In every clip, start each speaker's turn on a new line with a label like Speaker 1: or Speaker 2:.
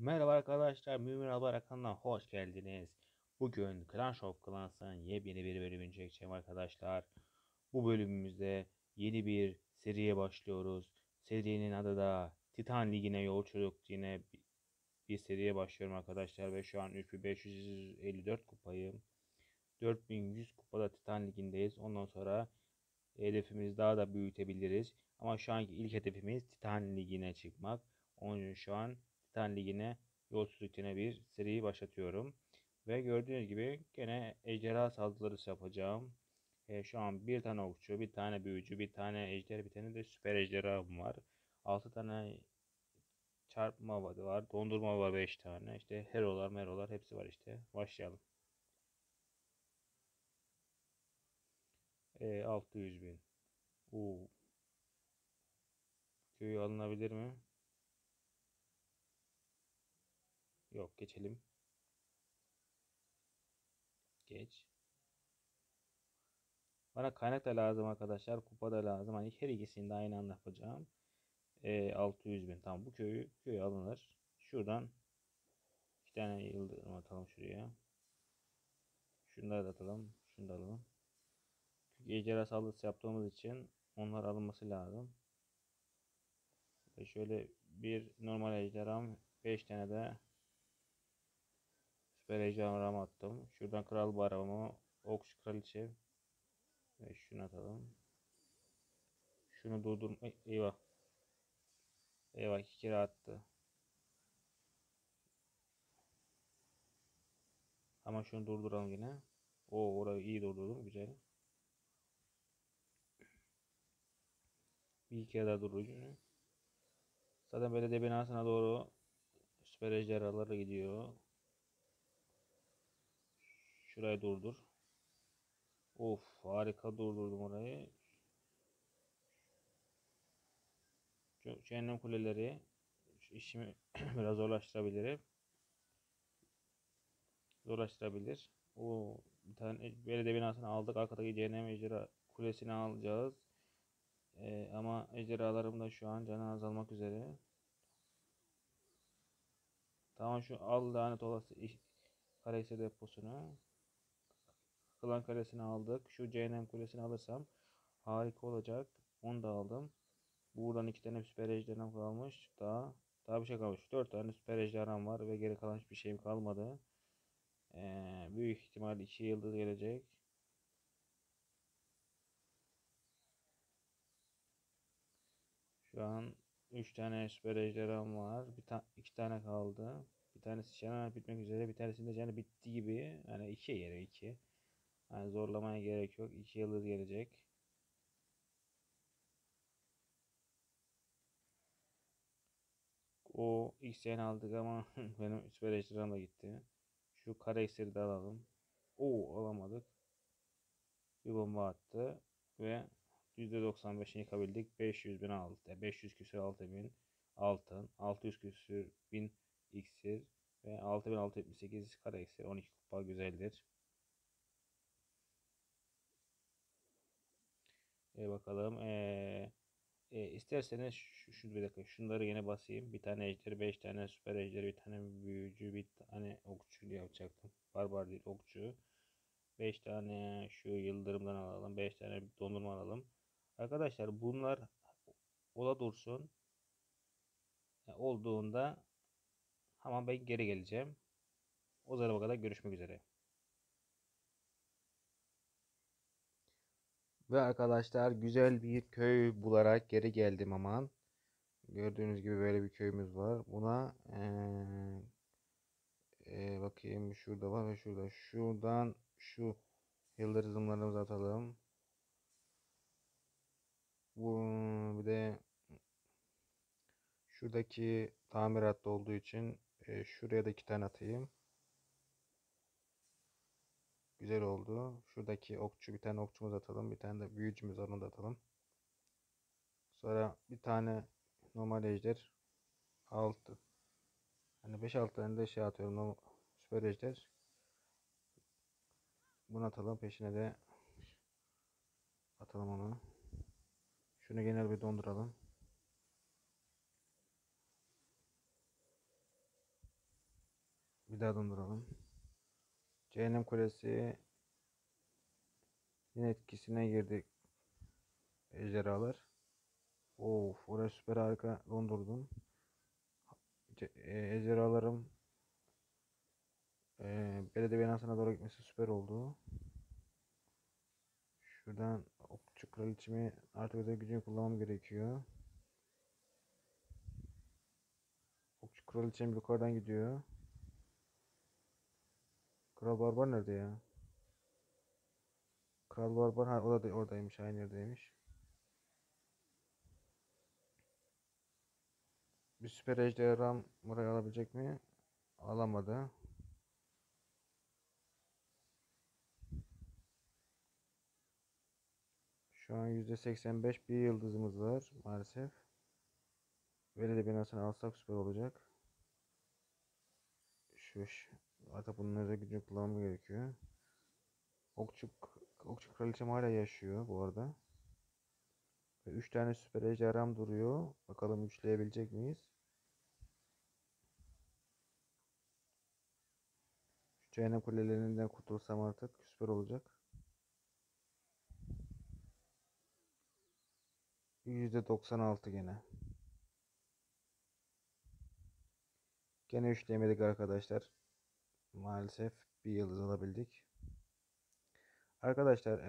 Speaker 1: Merhaba arkadaşlar, Mümin Albayrak kanalına hoş geldiniz. Bugün Clash of Clans'ın yepyeni bir bölümünü çekeceğim arkadaşlar. Bu bölümümüzde yeni bir seriye başlıyoruz. Serinin adı da Titan Ligi'ne yolculuk. Yine bir seriye başlıyorum arkadaşlar ve şu an 3554 kupayım. 4100 kupada Titan Ligi'ndeyiz. Ondan sonra hedefimizi daha da büyütebiliriz. Ama şu anki ilk hedefimiz Titan Ligi'ne çıkmak. Onun için şu an Titan Ligi'ne yolculuklarına bir seri başlatıyorum. Ve gördüğünüz gibi gene ejderha saldırısı yapacağım. Şu an bir tane okçu, bir tane büyücü, bir tane ejder, bir tane de süper ejderha var. 6 tane çarpma var, dondurma var 5 tane. İşte hero'lar, mero'lar hepsi var işte. Başlayalım. 600 bin. Oo, köyü alınabilir mi? Yok, geçelim. Geç. Bana kaynak da lazım arkadaşlar. Kupa da lazım. Hani her ikisini de aynı anda yapacağım. 600 bin. Tamam, bu köy alınır. Şuradan iki tane yıldırım atalım şuraya. Şunları da atalım. Şunu da alalım. Çünkü ejderha saldırısı yaptığımız için onlar alınması lazım. Ve şöyle bir normal ejderham, 5 tane de süper ejderham attım. Şuradan kral baramı, okçu kraliçe ve şunu atalım. Şunu durdurma. Eyvah. Eyvah, iki kere attı. Ama şunu durduralım yine. O orayı iyi durdurdum. Güzel. Bir iki kere daha durdurucu. Zaten belediye binasına doğru süper ejderhaları gidiyor. Şurayı durdur. Of, harika durdurdum orayı. Cehennem kuleleri işimi biraz zorlaştırabilir. O bir tane belediye binasını aldık. Arkadaki cehennem ejderha kulesini alacağız. Ama ejderhalarım da şu an canı azalmak üzere. Tamam, şu al lanet olası Karahisar deposunu. Klan kalesini aldık. Şu cehennem kulesini alırsam harika olacak. Onu da aldım. Buradan iki tane süper ejderham kalmış. Daha bir şey kalmış. 4 tane süper ejderham var ve geri kalan hiçbir şeyim kalmadı. Büyük ihtimal 2 yıldız gelecek. Şu an 3 tane süper ejderham var. İki tane kaldı. Bir tanesi canı bitmek üzere. Bir tanesinde canı bitti gibi. Yani 2'ye geliyor, 2. Yani zorlamaya gerek yok. 2 yıldız gelecek. O X'ini aldık ama benim süper ejderham da gitti. Şu kara iksiri de alalım. Oo, alamadık. Bir bomba attı ve %95'ini yıkabildik. 500 bin altı. 500 küsür 6 bin altın. 600 küsür bin iksir ve 6678 kara iksir. 12 kupa güzeldir. Bakalım. İsterseniz şu bir dakika şunları yine basayım. Bir tane ejder, 5 tane süper ejder, bir tane büyücü, bir tane okçu yapacaktım. Barbar değil, okçu. 5 tane şu yıldırımdan alalım. 5 tane dondurma alalım. Arkadaşlar bunlar ola dursun. Olduğunda hemen ben geri geleceğim. O zamana kadar görüşmek üzere. Ve arkadaşlar güzel bir köy bularak geri geldim aman. Gördüğünüz gibi böyle bir köyümüz var. Buna bakayım, şurada var ve şurada. Şuradan şu yıldırımlarımızı atalım. Bu bir de şuradaki tamiratta olduğu için şuraya da iki tane atayım. Güzel oldu. Şuradaki okçu, bir tane okçumuz atalım. Bir tane de büyücümüz var, onu da atalım. Sonra bir tane normal ejder 6. Hani 5-6 tane de şey atıyorum. Süper ejder. Bunu atalım. Peşine de atalım onu. Şunu genel bir donduralım. Bir daha donduralım. Cehennem Kulesi yine etkisine girdi ejderhalar. Of, oraya süper harika dondurdum. Ejderhalarım belediye binasına doğru gitmesi süper oldu. Şuradan okçu kraliçemi artık özel gücünü kullanmam gerekiyor. Okçu kraliçem yukarıdan gidiyor. Kral Barbar nerede ya? Kral Barbar ha, o da oradaymış, aynı yerdeymiş. Bir süper ejderham burayı alabilecek mi? Alamadı. Şu an %85 bir yıldızımız var maalesef. Belediye binasını alsak süper olacak. Şu artık bunun özel gücünü kullanmam gerekiyor. Okçu, okçu kraliçem hala yaşıyor bu arada. Ve 3 tane süper ejderham duruyor. Bakalım üçleyebilecek miyiz? Şu cehennem kulelerinden kurtulsam artık süper olacak. %96 gene. Gene üçleyemedik arkadaşlar. Maalesef bir yıldız alabildik. Arkadaşlar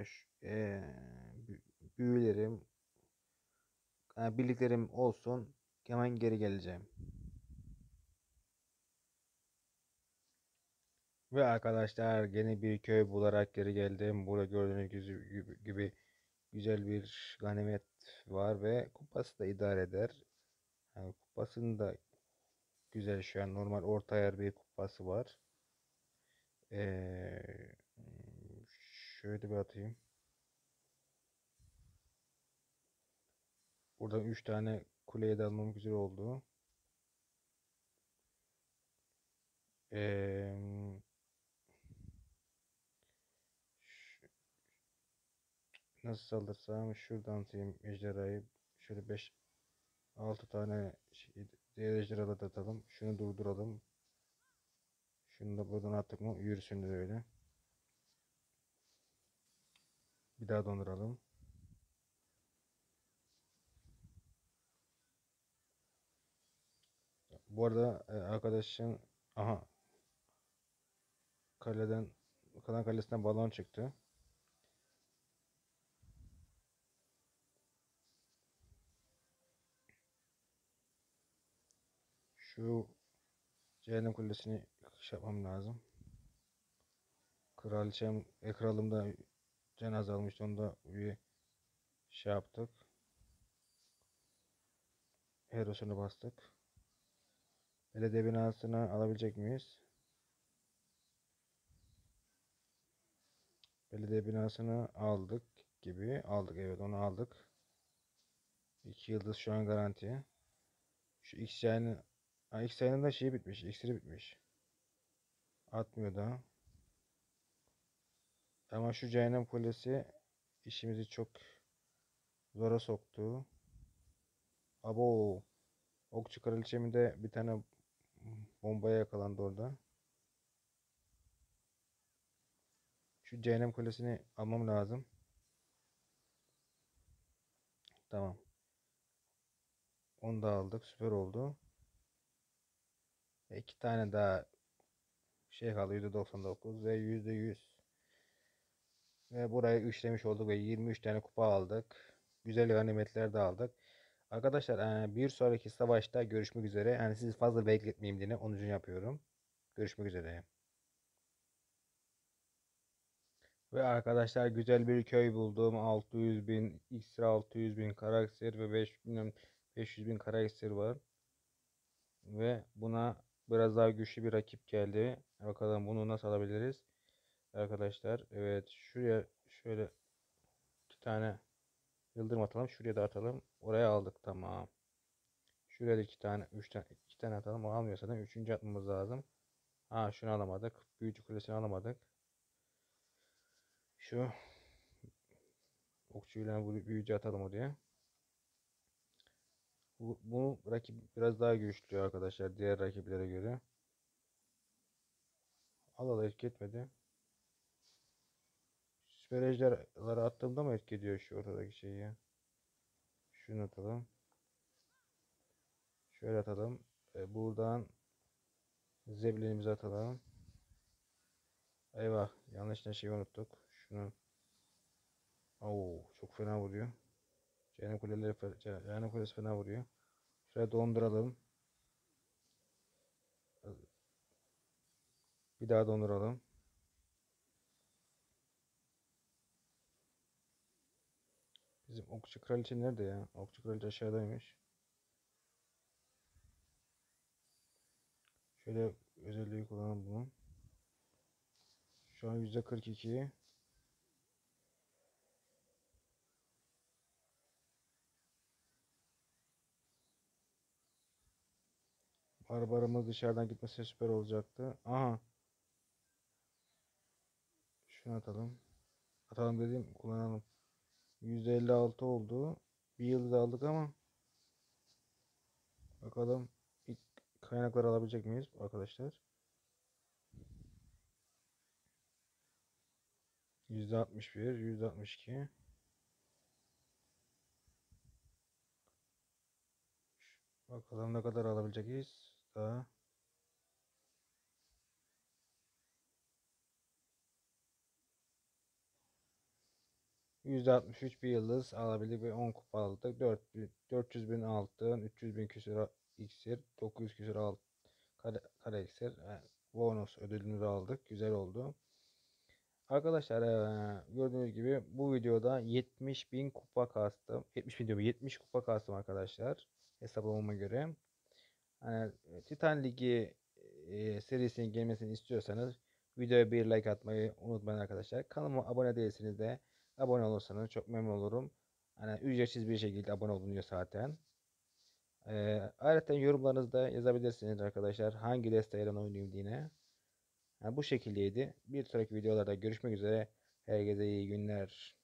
Speaker 1: büyülerim, birliklerim olsun. Hemen geri geleceğim. Ve arkadaşlar gene bir köy bularak geri geldim. Burada gördüğünüz gibi güzel bir ganimet var ve kupası da idare eder. Yani kupasının da güzel, şu an normal orta yer bir kupası var. Ee, şöyle bir atayım. Buradan 3 tane kuleye de almam güzel oldu. Ee, nasıl saldırsam şuradan atayım ejderhayı. Şöyle 5-6 tane diğer ejderhaları da atalım. Şunu durduralım. Şunu da buradan attık mı yürüsün de öyle. Bir daha donduralım. Bu arada arkadaşın aha kaleden kalan kalesinden balon çıktı. Şu cehennem kulesini şey yapmam lazım. Kraliçem, kralım da can azalmıştı. Onu da bir şey yaptık. Herosunu bastık. Belediye binasını alabilecek miyiz? Belediye binasını aldık gibi. Aldık, evet, onu aldık. 2 yıldız şu an garanti. Şu X yayının X yayının da şeyi bitmiş. İksiri bitmiş. Atmıyor da. Ama şu cehennem kulesi işimizi çok zora soktu. Abo. Okçu kraliçemin de bir tane bombaya yakalandı orada. Şu cehennem kulesini almam lazım. Tamam. Onu da aldık. Süper oldu. İki tane daha şey kaldı. %99 ve %100. Ve burayı işlemiş olduk ve 23 tane kupa aldık. Güzel ganimetler de aldık. Arkadaşlar bir sonraki savaşta görüşmek üzere. Yani sizi fazla bekletmeyeyim diye 10. yapıyorum. Görüşmek üzere. Ve arkadaşlar güzel bir köy buldum. 600 bin iksir, 600 bin karakter ve 500 bin karakter var. Ve buna biraz daha güçlü bir rakip geldi. Bakalım bunu nasıl alabiliriz? Arkadaşlar evet, şuraya şöyle 2 tane yıldırım atalım. Şuraya da atalım. Oraya aldık, tamam. Şuraya da 2 tane 3 tane 2 tane atalım. O almıyorsa da 3. atmamız lazım. Ha, şunu alamadık. Büyücü kulesini alamadık. Şu okçuyla bu büyücü atalım oraya. Bu rakip biraz daha güçlü arkadaşlar diğer rakiplere göre.
Speaker 2: Allah etki etmedi. Süper ejderhaları attığımda mı etki ediyor şu ortadaki şeyi ya? Şunu atalım. Şöyle atalım. Buradan zeblenimizi atalım. Eyvah. Yanlışlıkla şeyi unuttuk. Şunu. Oo, çok fena vuruyor. Cehennem kulesi fena vuruyor. Şuraya donduralım. Bir daha donduralım. Bizim okçu kraliçe nerede ya? Okçu kraliçe aşağıdaymış. Şöyle özelliği kullanalım bunu. Şu an %42. Barbarımız dışarıdan gitmesi süper olacaktı. Aha. Şunu atalım. Atalım dediğim kullanalım. %56 oldu. Bir yıldız aldık ama bakalım ilk kaynakları alabilecek miyiz arkadaşlar? %61, %62. Bakalım ne kadar alabileceğiz. Daha %63 bir yıldız alabildik ve 10 kupa aldık. 400 bin altın, 300 bin küsur iksir, 900 küsur kare iksir. Yani bonus ödülümüzü aldık. Güzel oldu. Arkadaşlar gördüğünüz gibi bu videoda 70 bin kupa kastım. 70 bin diyorum, 70 kupa kastım arkadaşlar. Hesaplamama göre. Hani Titan Ligi serisinin gelmesini istiyorsanız videoya bir like atmayı unutmayın arkadaşlar. Kanalıma abone değilseniz de abone olursanız çok memnun olurum. Hani ücretsiz bir şekilde abone olunuyor zaten. Ayrıca yorumlarınızda yazabilirsiniz arkadaşlar. Hangi desteğiyle oynayayım diye. Yani bu şekildeydi. Bir sonraki videolarda görüşmek üzere. Herkese iyi günler.